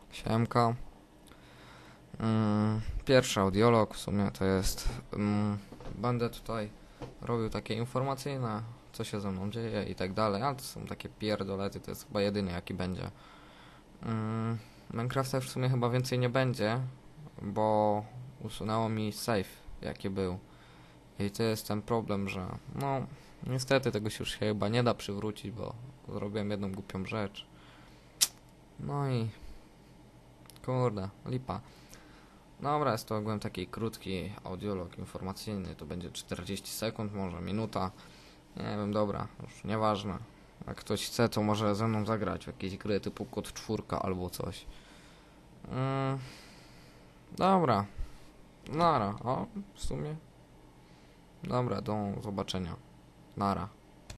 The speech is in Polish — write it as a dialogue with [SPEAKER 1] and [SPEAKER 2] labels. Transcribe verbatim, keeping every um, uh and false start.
[SPEAKER 1] Siemka. Mm, Pierwszy audiolog w sumie to jest... Mm, będę tutaj robił takie informacyjne, co się ze mną dzieje i tak dalej, ale to są takie pierdolety, to jest chyba jedyny jaki będzie. Mm, Minecrafta już w sumie chyba więcej nie będzie, bo usunęło mi save jaki był. I to jest ten problem, że no niestety tego się już się chyba nie da przywrócić, bo zrobiłem jedną głupią rzecz. No i kurde, lipa. Dobra, jest to ogółem taki krótki audiolog informacyjny, to będzie czterdzieści sekund, może minuta. Nie wiem, dobra, już nieważne. Jak ktoś chce, to może ze mną zagrać w jakieś gry typu Kod czwórka albo coś. Mm, dobra, nara, o, w sumie. Dobra, do zobaczenia. Nara.